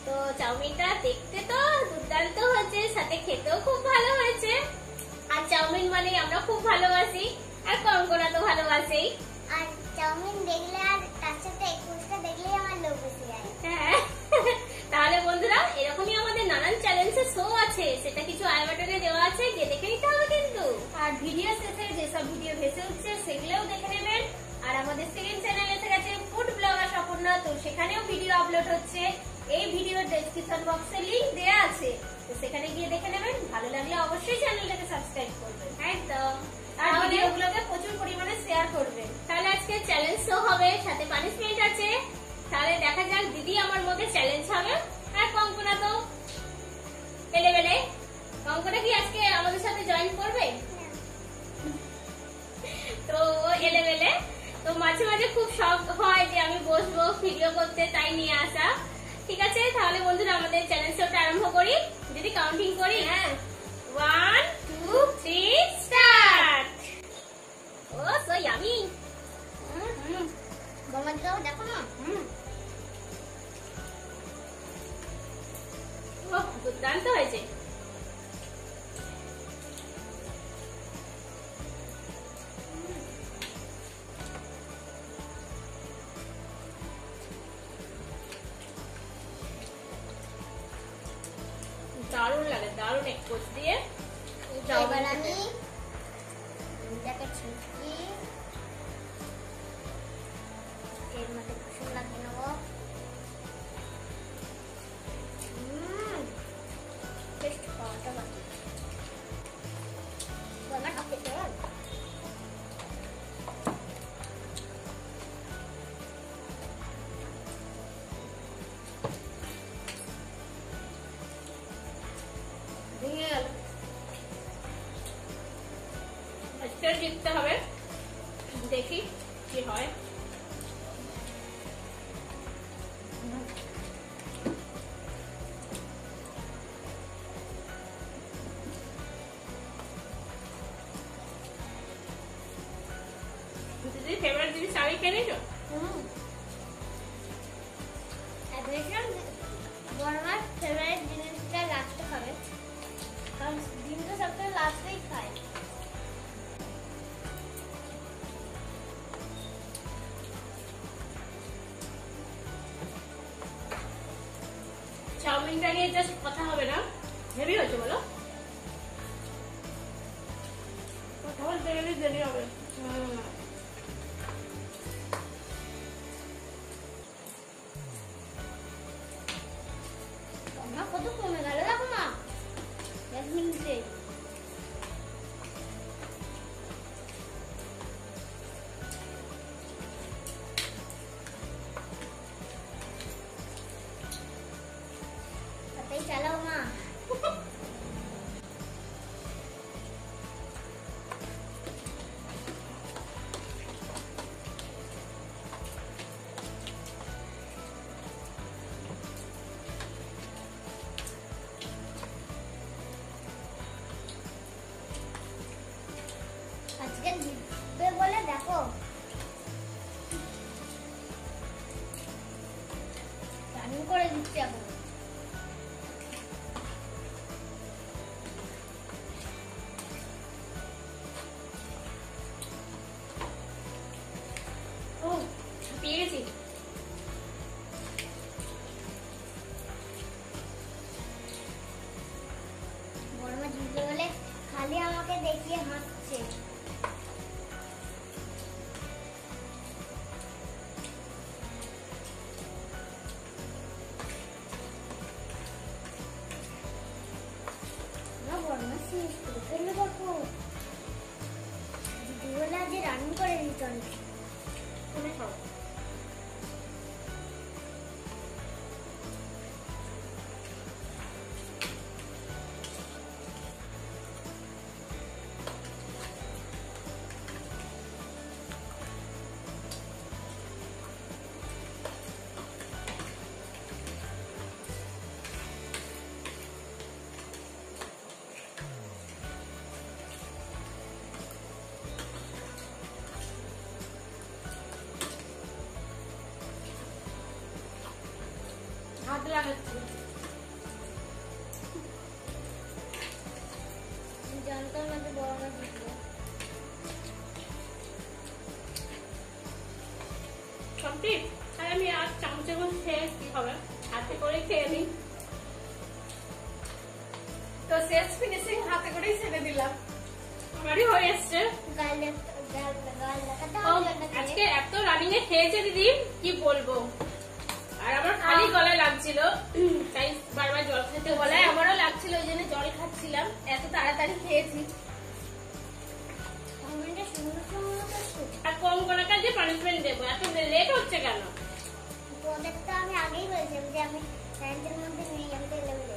তো চাউমিনটা দেখতে তো দুর্দান্ত হয়েছে, সাথে খেতেও খুব ভালো হয়েছে। আর চাউমিন মানে আমরা খুব ভালোবাসি, আর কঙ্কনা তো ভালোবাসেই। আর চাউমিন দেখলে আর তার সাথে ফুচকা দেখলেই আমার লোভ এসে যায়। হ্যাঁ, তাহলে বন্ধুরা এরকমই আমাদের নানান চ্যালেঞ্জের শো আছে, সেটা কিছু আই বাটনে দেওয়া আছে, গিয়ে দেখে নিতে হবে কিন্তু। আর ভিডিও শেষে যেসব ভিডিও ভেসে উঠছে সেগুলোও দেখে নেবেন। আর আমাদের সেকেন্ড চ্যানেল এসে গেছে ফুড ব্লগার স্বপর্ণা, তো সেখানেও ভিডিও আপলোড হচ্ছে। এই ভিডিওর ডেসক্রিপশন বক্সে লিংক দেওয়া আছে, তো সেখানে গিয়ে দেখে নেবেন। ভালো লাগলে অবশ্যই চ্যানেলটাকে সাবস্ক্রাইব করবেন একদম, আর ভিডিওগুলোকে প্রচুর পরিমাণে শেয়ার করবেন। তাহলে আজকে চ্যালেঞ্জ শো হবে, সাথে পানিশমেন্ট আছে। তাহলে দেখা যাক দিদি আমার মধ্যে চ্যালেঞ্জ হবে, আর কঙ্কনা তো এলেবেলে। কঙ্কনা কি আজকে আমাদের সাথে জয়েন করবে? তো এলেবেলে তো মাঝে মাঝে খুব শখ হয় যে আমি বসবো ভিডিও করতে, তাই নিয়ে আসা। ঠিক আছে, তাহলে বন্ধুরা আমাদের চ্যালেঞ্জ শোটা আরম্ভ করি। যদি কাউন্টিং করি, হ্যাঁ 1 2 3 স্টার্ট। Oh so yummy. বাবাটাও দেখো না। দুর্দান্ত হয়েছে। দারুণ লাগে, দারুণ এক কোচ দিয়ে। এবার আমি এটাকে ছিটকি এর মধ্যে কুসুম লাগিয়ে নেবো। টেস্ট পাওয়াটা বাকি। বাবা খাতে চল। জিততে হবে, দেখি কি হয়। দিদি ফেভারিট জিনিস আগে কিনেছো? আমার ফেভারিট জিনিসটা লাস্টে খাবে, কারণ ডিম তো সবসময় লাস্টেই খায়। চাউমিনটা নিয়ে জাস্ট কথা হবে না, হেভি হয়েছে বলো। কথা বলতে গেলে দেরি হবে। কত কমে গেল দেখো না 1 মিনিটে। তাতেই চালাও মা। আজকে জিতবে বলে দেখো রানিং করে দিচ্ছি এখন। ও পেয়ে গেছি। বড় মা জিতবে বলে খালি আমাকে দেখিয়ে হাসছে। শেষ করে ফেললো দেখো, দিদিবেলা যে রান্না করে দিত অনেক। তুমি খাও। হাত লাগাচ্ছি। কি আর আমি আর চামচে করে খেয়ে কি হবে, হাতে করে খেয়ে নিই। তো শেষ ফিনিশিং হাতে করেই ছেড়ে দিলাম। আমারই হয়ে এসছে। আজকে এত রানিং এ খেয়েছে দিদি কি বলবো, আর আমার খালি গলায় লাগছিল, তাই বারবার জল খেতে গলায় আমারও লাগছিল, ওই জন্য জল খাচ্ছিলাম, এত তাড়াতাড়ি খেয়েছি। আর কম করাকে যে পানিশমেন্ট দেবো, এত লেট হচ্ছে কেন? ওদের তো আমি আগেই বলেছিলাম যে আমি প্যান্টের মধ্যে নেই, আমি লেভেলে।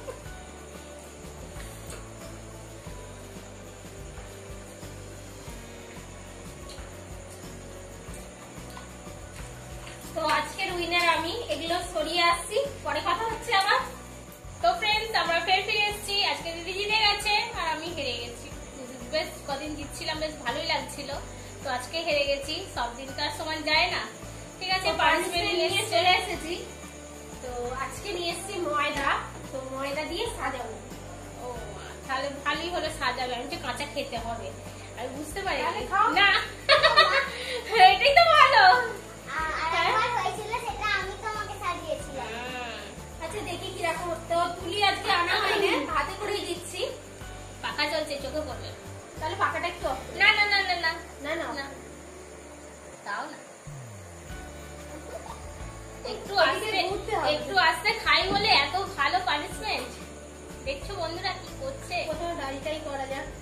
তো আজকের উইনার আমি, এগুলো সরিয়ে আসছি, পরে কথা হচ্ছে আবার। তো ফ্রেন্ডস আমরা ফের ফিরে এসেছি, আজকে দিদি জিতে গেছে আর আমি হেরে গেছি। বেশ কদিন জিতছিলাম, বেশ ভালোই লাগছিল, তো আজকে হেরে গেছি। সব দিন তো আর সমান যায় না। ঠিক আছে, পানিশমেন্ট নিয়ে চলে এসেছি। তো আজকে নিয়ে এসেছি ময়দা, তো ময়দা দিয়ে সাজাবো। ও তাহলে ভালোই হলো, সাজাবে, আমি তো কাঁচা খেতে হবে, আমি বুঝতে পারি না। এটাই তো ভালো। আচ্ছা দেখি কিরকম, তো তুলি আজকে আনা হয়নি, হাতে করেই দিচ্ছি। পাখা চলছে, চোখে পড়বে, তাহলে পাখাটা একটু না না না না না না না না, তাও না, একটু আস্তে একটু আস্তে খাই বলে এত ভালো পানিশমেন্ট। দেখছো বন্ধুরা কি করছে, কোথাও দাঁড়িয়ে করা যাক।